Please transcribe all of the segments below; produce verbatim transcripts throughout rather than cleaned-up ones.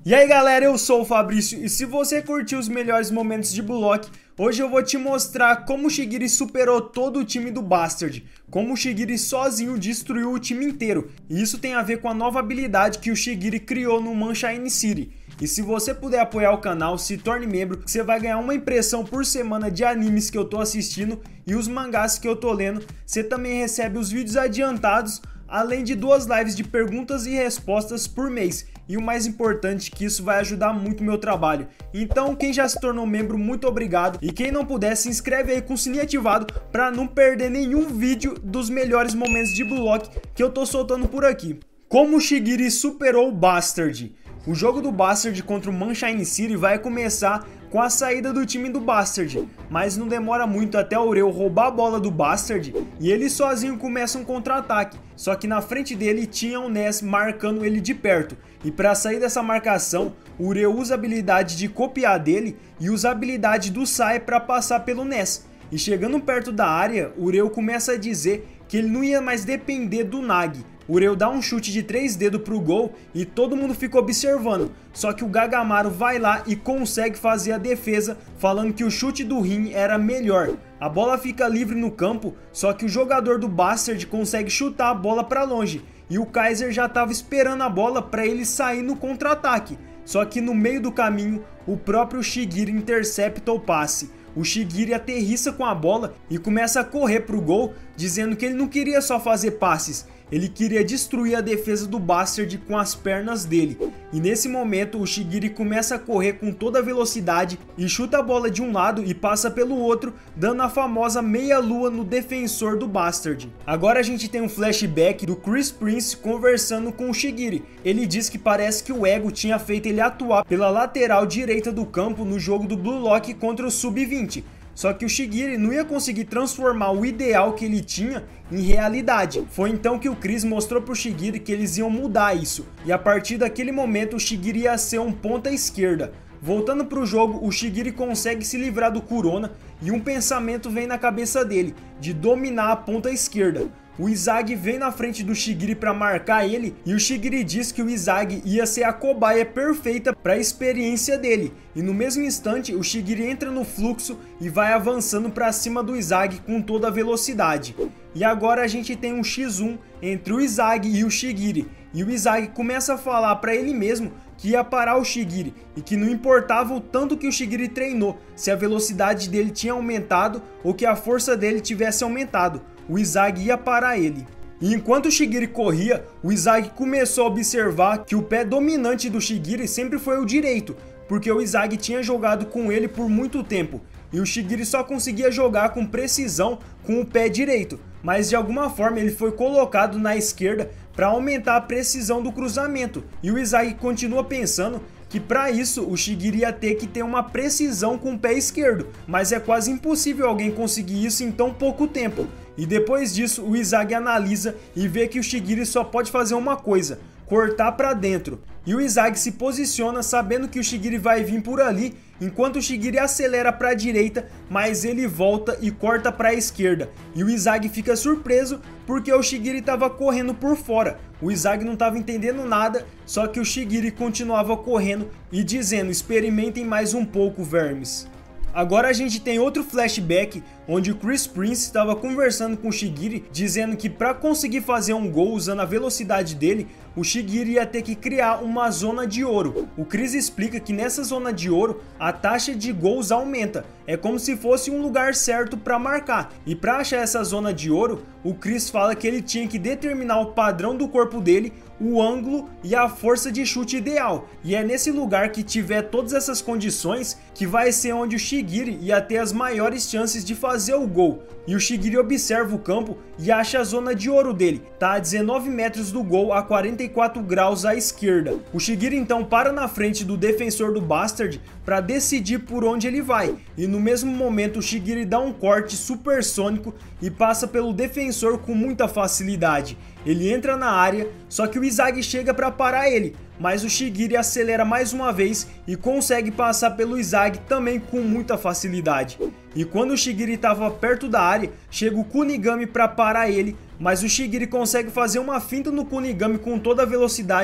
E aí galera, eu sou o Fabrício e se você curtiu os melhores momentos de Bullock, hoje eu vou te mostrar como o Shigiri superou todo o time do Bastard, como o Shigiri sozinho destruiu o time inteiro, e isso tem a ver com a nova habilidade que o Shigiri criou no Sunshine City. E se você puder apoiar o canal, se torne membro, que você vai ganhar uma impressão por semana de animes que eu tô assistindo e os mangás que eu tô lendo. Você também recebe os vídeos adiantados, além de duas lives de perguntas e respostas por mês. E o mais importante, que isso vai ajudar muito o meu trabalho. Então, quem já se tornou membro, muito obrigado. E quem não puder, se inscreve aí com o sininho ativado para não perder nenhum vídeo dos melhores momentos de Bullock que eu tô soltando por aqui. Como o Shigiri superou o Bastard. O jogo do Bastard contra o Sunshine City vai começar com a saída do time do Bastard, mas não demora muito até o Ureu roubar a bola do Bastard e ele sozinho começa um contra-ataque, só que na frente dele tinha o Ness marcando ele de perto, e para sair dessa marcação, o Ureu usa a habilidade de copiar dele e usa a habilidade do Sai para passar pelo Ness, e chegando perto da área, o Ureu começa a dizer que ele não ia mais depender do Nagi. O Ureu dá um chute de três dedos pro gol e todo mundo fica observando, só que o Gagamaru vai lá e consegue fazer a defesa, falando que o chute do Rin era melhor. A bola fica livre no campo, só que o jogador do Bastard consegue chutar a bola para longe, e o Kaiser já estava esperando a bola para ele sair no contra-ataque, só que no meio do caminho o próprio Shigiri intercepta o passe. O Shigiri aterrissa com a bola e começa a correr pro gol, dizendo que ele não queria só fazer passes, ele queria destruir a defesa do Bastard com as pernas dele. E nesse momento o Shigiri começa a correr com toda a velocidade e chuta a bola de um lado e passa pelo outro, dando a famosa meia lua no defensor do Bastard. Agora a gente tem um flashback do Chris Prince conversando com o Shigiri. Ele diz que parece que o ego tinha feito ele atuar pela lateral direita do campo no jogo do Blue Lock contra o sub vinte. Só que o Shigiri não ia conseguir transformar o ideal que ele tinha em realidade. Foi então que o Chris mostrou pro Shigiri que eles iam mudar isso. E a partir daquele momento o Shigiri ia ser um ponta esquerda. Voltando pro jogo, o Shigiri consegue se livrar do Kurona e um pensamento vem na cabeça dele, de dominar a ponta esquerda. O Izagi vem na frente do Shigiri para marcar ele e o Shigiri diz que o Izagi ia ser a cobaia perfeita para a experiência dele. E no mesmo instante o Shigiri entra no fluxo e vai avançando para cima do Izagi com toda a velocidade. E agora a gente tem um xis um entre o Izagi e o Shigiri. E o Izagi começa a falar para ele mesmo que ia parar o Shigiri e que não importava o tanto que o Shigiri treinou, se a velocidade dele tinha aumentado ou que a força dele tivesse aumentado. O Izagi ia parar ele. E enquanto o Shigiri corria, o Izagi começou a observar que o pé dominante do Shigiri sempre foi o direito, porque o Izagi tinha jogado com ele por muito tempo, e o Shigiri só conseguia jogar com precisão com o pé direito, mas de alguma forma ele foi colocado na esquerda para aumentar a precisão do cruzamento, e o Izagi continua pensando que para isso o Shigiri ia ter que ter uma precisão com o pé esquerdo, mas é quase impossível alguém conseguir isso em tão pouco tempo. E depois disso o Izagi analisa e vê que o Shigiri só pode fazer uma coisa, cortar para dentro. E o Izagi se posiciona sabendo que o Shigiri vai vir por ali, enquanto o Shigiri acelera para a direita, mas ele volta e corta para a esquerda. E o Izagi fica surpreso porque o Shigiri estava correndo por fora. O Izagi não estava entendendo nada, só que o Shigiri continuava correndo e dizendo: experimentem mais um pouco, vermes. Agora a gente tem outro flashback onde o Chris Prince estava conversando com o Shigiri, dizendo que para conseguir fazer um gol usando a velocidade dele, o Shigiri ia ter que criar uma zona de ouro. O Chris explica que nessa zona de ouro a taxa de gols aumenta, é como se fosse um lugar certo para marcar. E para achar essa zona de ouro, o Chris fala que ele tinha que determinar o padrão do corpo dele, o ângulo e a força de chute ideal. E é nesse lugar que tiver todas essas condições que vai ser onde o Shigiri ia ter as maiores chances de fazer o gol. E o Shigiri observa o campo e acha a zona de ouro dele, tá a dezenove metros do gol a quarenta e quatro graus à esquerda. O Shigiri então para na frente do defensor do Bastard para decidir por onde ele vai, e no mesmo momento o Shigiri dá um corte supersônico e passa pelo defensor com muita facilidade. Ele entra na área, só que o Izagi chega para parar ele, mas o Shigiri acelera mais uma vez e consegue passar pelo Izagi também com muita facilidade. E quando o Shigiri estava perto da área, chega o Kunigami para parar ele, mas o Shigiri consegue fazer uma finta no Kunigami com toda a velocidade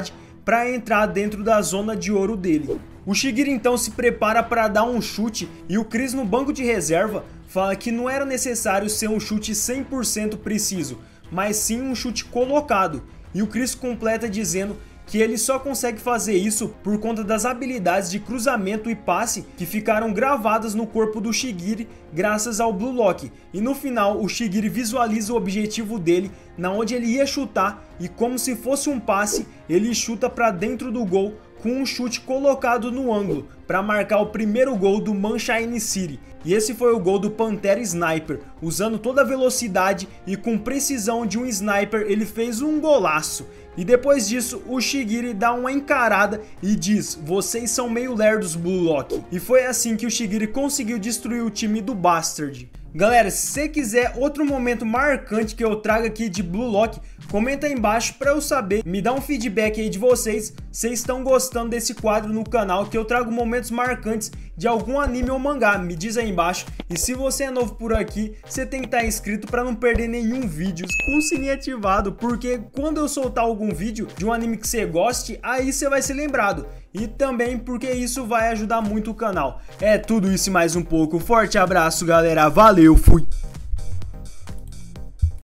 para entrar dentro da zona de ouro dele. O Shigiri então se prepara para dar um chute e o Chris no banco de reserva fala que não era necessário ser um chute cem por cento preciso, mas sim um chute colocado. E o Chris completa dizendo que ele só consegue fazer isso por conta das habilidades de cruzamento e passe que ficaram gravadas no corpo do Shigiri graças ao Blue Lock. E no final o Shigiri visualiza o objetivo dele, na onde ele ia chutar, e como se fosse um passe, ele chuta para dentro do gol com um chute colocado no ângulo para marcar o primeiro gol do Sunshine City. E esse foi o gol do Pantera Sniper, usando toda a velocidade e com precisão de um sniper ele fez um golaço. E depois disso o Shigiri dá uma encarada e diz: vocês são meio lerdos, Blue Lock. E foi assim que o Shigiri conseguiu destruir o time do Bastard. Galera, se você quiser outro momento marcante que eu traga aqui de Blue Lock, comenta aí embaixo para eu saber, me dá um feedback aí de vocês, vocês estão gostando desse quadro no canal, que eu trago momentos marcantes de algum anime ou mangá, me diz aí embaixo. E se você é novo por aqui, você tem que estar inscrito para não perder nenhum vídeo, com o sininho ativado, porque quando eu soltar algum vídeo de um anime que você goste, aí você vai ser lembrado. E também porque isso vai ajudar muito o canal. É tudo isso e mais um pouco. Forte abraço, galera. Valeu, fui!